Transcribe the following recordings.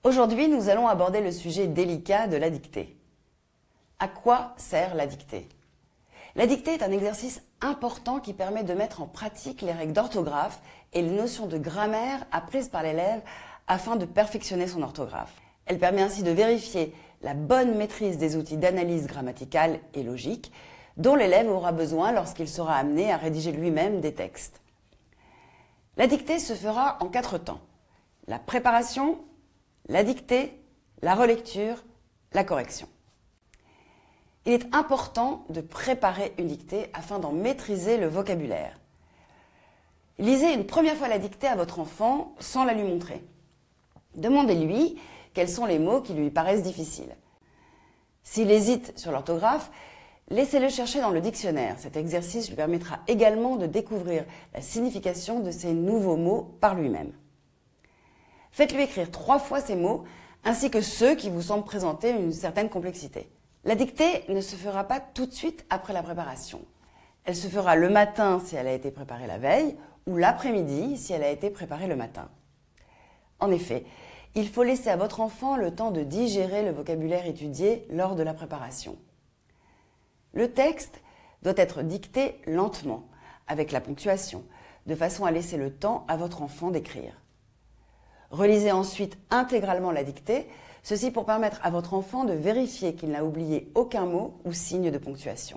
Aujourd'hui, nous allons aborder le sujet délicat de la dictée. À quoi sert la dictée? La dictée est un exercice important qui permet de mettre en pratique les règles d'orthographe et les notions de grammaire apprises par l'élève afin de perfectionner son orthographe. Elle permet ainsi de vérifier la bonne maîtrise des outils d'analyse grammaticale et logique dont l'élève aura besoin lorsqu'il sera amené à rédiger lui-même des textes. La dictée se fera en 4 temps. La préparation, la dictée, la relecture, la correction. Il est important de préparer une dictée afin d'en maîtriser le vocabulaire. Lisez une première fois la dictée à votre enfant sans la lui montrer. Demandez-lui quels sont les mots qui lui paraissent difficiles. S'il hésite sur l'orthographe, laissez-le chercher dans le dictionnaire. Cet exercice lui permettra également de découvrir la signification de ces nouveaux mots par lui-même. Faites-lui écrire 3 fois ces mots, ainsi que ceux qui vous semblent présenter une certaine complexité. La dictée ne se fera pas tout de suite après la préparation. Elle se fera le matin si elle a été préparée la veille, ou l'après-midi si elle a été préparée le matin. En effet, il faut laisser à votre enfant le temps de digérer le vocabulaire étudié lors de la préparation. Le texte doit être dicté lentement, avec la ponctuation, de façon à laisser le temps à votre enfant d'écrire. Relisez ensuite intégralement la dictée, ceci pour permettre à votre enfant de vérifier qu'il n'a oublié aucun mot ou signe de ponctuation.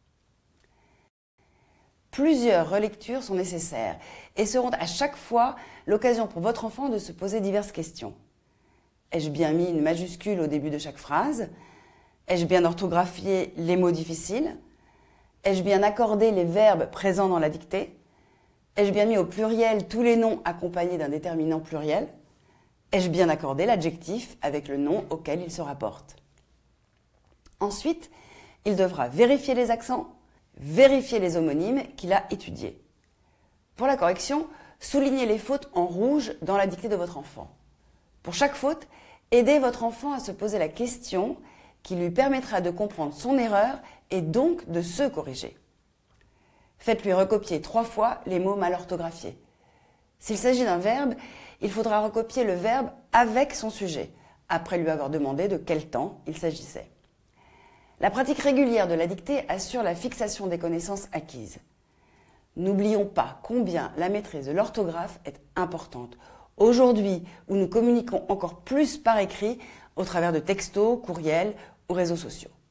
Plusieurs relectures sont nécessaires et seront à chaque fois l'occasion pour votre enfant de se poser diverses questions. Ai-je bien mis une majuscule au début de chaque phrase? Ai-je bien orthographié les mots difficiles? Ai-je bien accordé les verbes présents dans la dictée? Ai-je bien mis au pluriel tous les noms accompagnés d'un déterminant pluriel? Ai-je bien accordé l'adjectif avec le nom auquel il se rapporte? Ensuite, il devra vérifier les accents, vérifier les homonymes qu'il a étudiés. Pour la correction, soulignez les fautes en rouge dans la dictée de votre enfant. Pour chaque faute, aidez votre enfant à se poser la question qui lui permettra de comprendre son erreur et donc de se corriger. Faites-lui recopier 3 fois les mots mal orthographiés. S'il s'agit d'un verbe, il faudra recopier le verbe avec son sujet, après lui avoir demandé de quel temps il s'agissait. La pratique régulière de la dictée assure la fixation des connaissances acquises. N'oublions pas combien la maîtrise de l'orthographe est importante. Aujourd'hui, où nous communiquons encore plus par écrit au travers de textos, courriels ou réseaux sociaux.